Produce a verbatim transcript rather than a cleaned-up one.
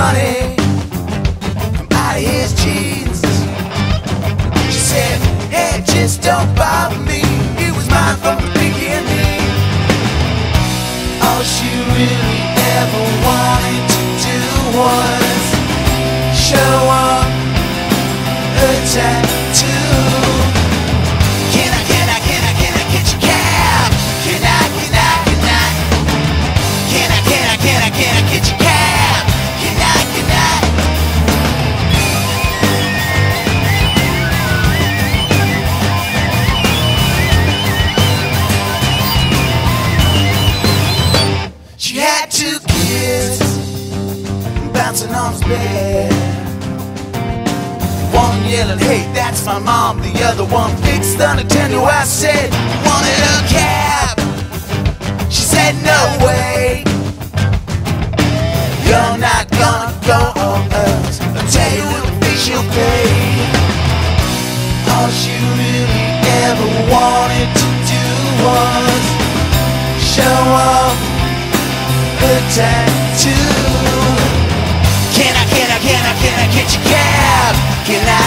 money from out of his jeans. She said, hey, just don't bother me, he was mine from the beginning. All she really ever wanted to do was show off her tattoo. Can I, can I, can I, can I catch a cab? Can I, can I, can I? Can I, can I, can I, can I catch a cab? Can I, can I? She had two kids bouncing on his bed. One yelling, hey, that's my mom. The other one fixed on a tender. I said, wanted a cab. She said, no way, you're not gonna go on us. I'll tell you what fee she'll pay. All she really ever wanted to do was show off her tattoo. Can I, can I, can I, can I catch a cab? Can I?